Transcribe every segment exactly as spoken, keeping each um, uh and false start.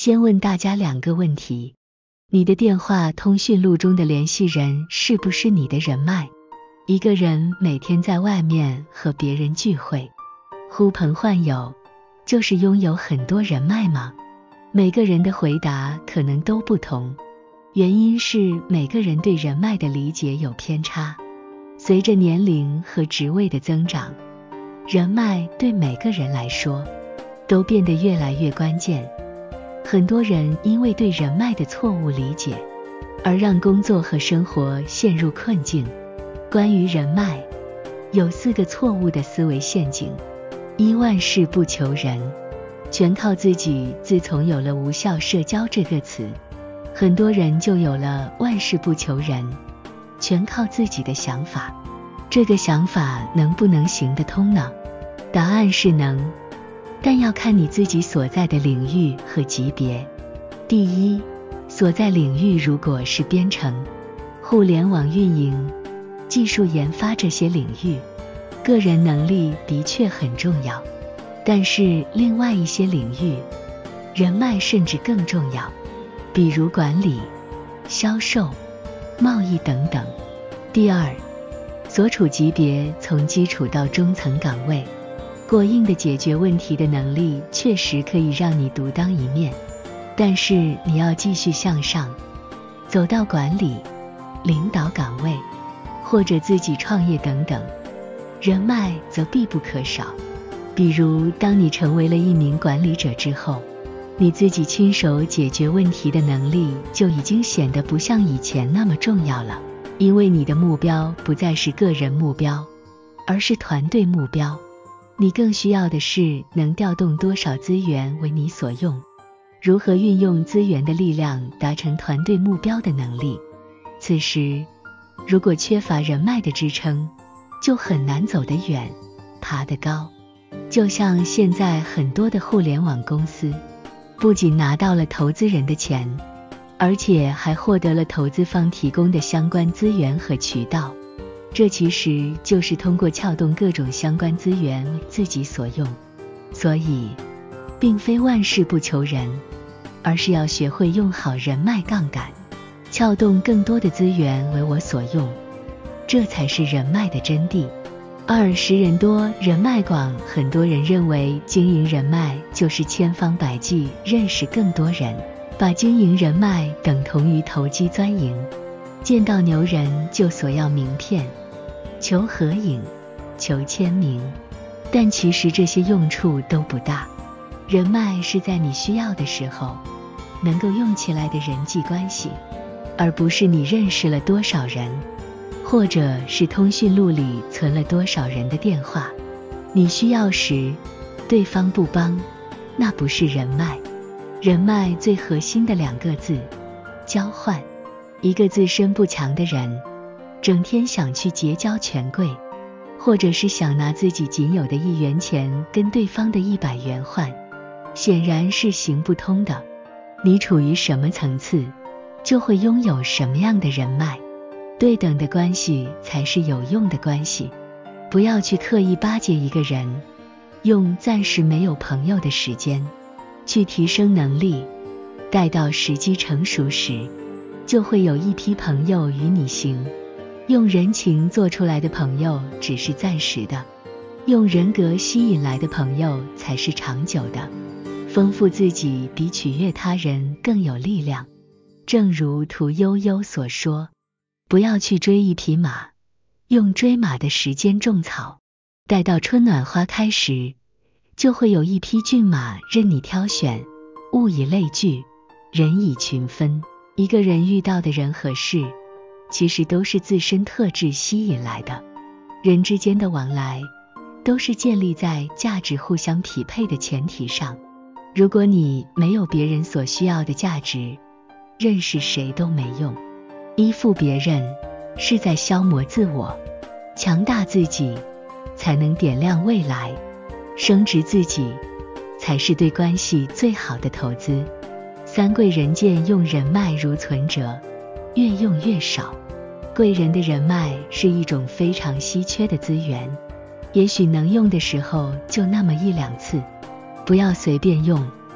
先问大家两个问题：你的电话通讯录中的联系人是不是你的人脉？一个人每天在外面和别人聚会，呼朋唤友，就是拥有很多人脉吗？每个人的回答可能都不同，原因是每个人对人脉的理解有偏差。随着年龄和职位的增长，人脉对每个人来说都变得越来越关键。很多人因为对人脉的错误理解，而让工作和生活陷入困境。关于人脉，有四个错误的思维陷阱。一、万事不求人，全靠自己。自从有了无效社交这个词，很多人就有了万事不求人，全靠自己的想法。这个想法能不能行得通呢？答案是能，但要看你自己所在的领域和级别。第一，所在领域如果是编程、互联网运营、技术研发这些领域，个人能力的确很重要，但是另外一些领域，人脉甚至更重要，比如管理、销售、贸易等等。第二，所处级别从基础到中层岗位，过硬的解决问题的能力确实可以让你独当一面，但是你要继续向上，走到管理、领导岗位，或者自己创业等等，人脉则必不可少。比如当你成为了一名管理者之后，你自己亲手解决问题的能力就已经显得不像以前那么重要了，因为你的目标不再是个人目标，而是团队目标。你更需要的是能调动多少资源为你所用，如何运用资源的力量达成团队目标的能力。此时如果缺乏人脉的支撑，就很难走得远，爬得高。就像现在很多的互联网公司，不仅拿到了投资人的钱，而且还获得了投资方提供的相关资源和渠道。这其实就是通过撬动各种相关资源为自己所用。所以，并非万事不求人，而是要学会用好人脉杠杆，撬动更多的资源为我所用，这才是人脉的真谛。二、识人多，人脉广。很多人认为经营人脉就是千方百计认识更多人，把经营人脉等同于投机钻营，见到牛人就索要名片，求合影，求签名。但其实这些用处都不大。人脉是在你需要的时候能够用起来的人际关系，而不是你认识了多少人，或者是通讯录里存了多少人的电话。你需要时，对方不帮，那不是人脉。人脉最核心的两个字，交换。一个自身不强的人，整天想去结交权贵，或者是想拿自己仅有的一元钱跟对方的一百元换，显然是行不通的。你处于什么层次，就会拥有什么样的人脉。对等的关系才是有用的关系。不要去刻意巴结一个人，用暂时没有朋友的时间去提升能力，待到时机成熟时，就会有一批朋友与你行。用人情做出来的朋友只是暂时的，用人格吸引来的朋友才是长久的。丰富自己比取悦他人更有力量。正如屠呦呦所说，不要去追一匹马，用追马的时间种草，待到春暖花开时，就会有一匹骏马任你挑选。物以类聚，人以群分。一个人遇到的人和事，其实都是自身特质吸引来的。人之间的往来，都是建立在价值互相匹配的前提上。如果你没有别人所需要的价值，认识谁都没用。依附别人是在消磨自我，强大自己才能点亮未来，升职自己才是对关系最好的投资。三、贵人见用人脉如存折，越用越少。贵人的人脉是一种非常稀缺的资源，也许能用的时候就那么一两次，不要随便用，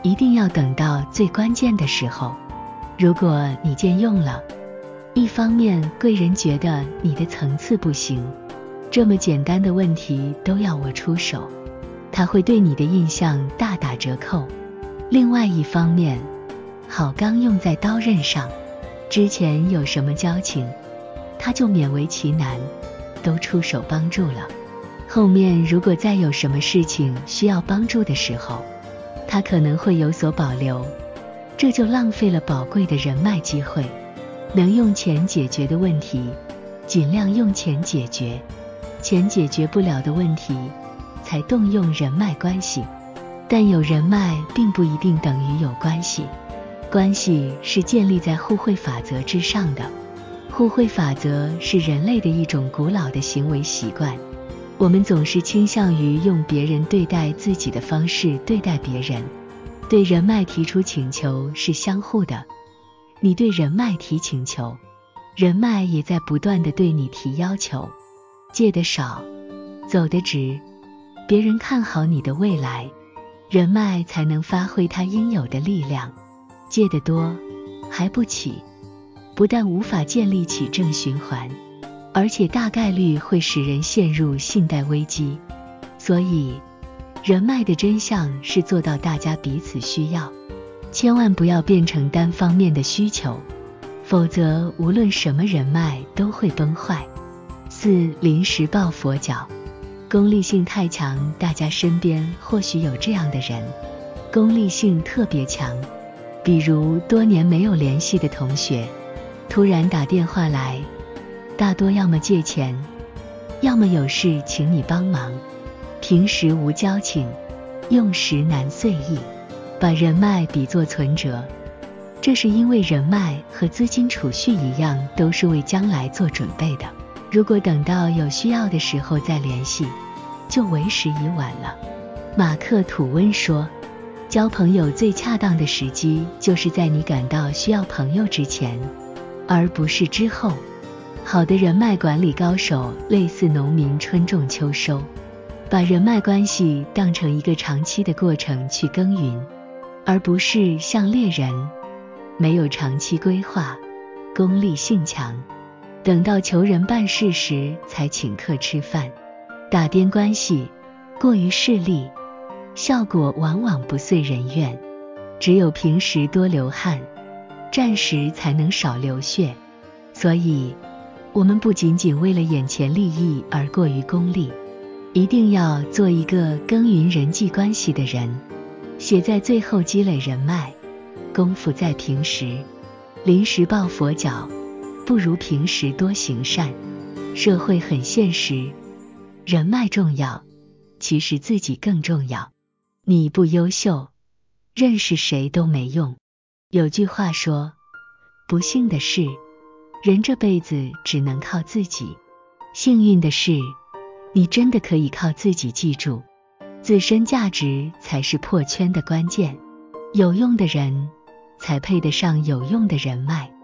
一定要等到最关键的时候。如果你借用了，一方面贵人觉得你的层次不行，这么简单的问题都要我出手，他会对你的印象大打折扣。另外一方面，好钢用在刀刃上，之前有什么交情，他就勉为其难都出手帮助了，后面如果再有什么事情需要帮助的时候，他可能会有所保留，这就浪费了宝贵的人脉机会。能用钱解决的问题，尽量用钱解决，钱解决不了的问题，才动用人脉关系。但有人脉并不一定等于有关系，关系是建立在互惠法则之上的。互惠法则是人类的一种古老的行为习惯，我们总是倾向于用别人对待自己的方式对待别人。对人脉提出请求是相互的，你对人脉提请求，人脉也在不断地对你提要求。借得少，走得直，别人看好你的未来，人脉才能发挥它应有的力量。借得多，还不起，不但无法建立起正循环，而且大概率会使人陷入信贷危机。所以，人脉的真相是做到大家彼此需要，千万不要变成单方面的需求，否则无论什么人脉都会崩坏。四、临时抱佛脚，功利性太强。大家身边或许有这样的人，功利性特别强，比如多年没有联系的同学，突然打电话来，大多要么借钱，要么有事请你帮忙。平时无交情，用时难遂意，把人脉比作存折，这是因为人脉和资金储蓄一样，都是为将来做准备的。如果等到有需要的时候再联系，就为时已晚了。马克·吐温说，交朋友最恰当的时机就是在你感到需要朋友之前，而不是之后。好的人脉管理高手类似农民春种秋收，把人脉关系当成一个长期的过程去耕耘，而不是像猎人，没有长期规划，功利性强，等到求人办事时才请客吃饭，打点关系，过于势利，效果往往不遂人愿。只有平时多流汗，战时才能少流血。所以我们不仅仅为了眼前利益而过于功利，一定要做一个耕耘人际关系的人。写在最后积累人脉，功夫在平时。临时抱佛脚，不如平时多行善。社会很现实，人脉重要，其实自己更重要。你不优秀，认识谁都没用。有句话说，不幸的是，人这辈子只能靠自己；幸运的是，你真的可以靠自己记住，自身价值才是破圈的关键。有用的人，才配得上有用的人脉。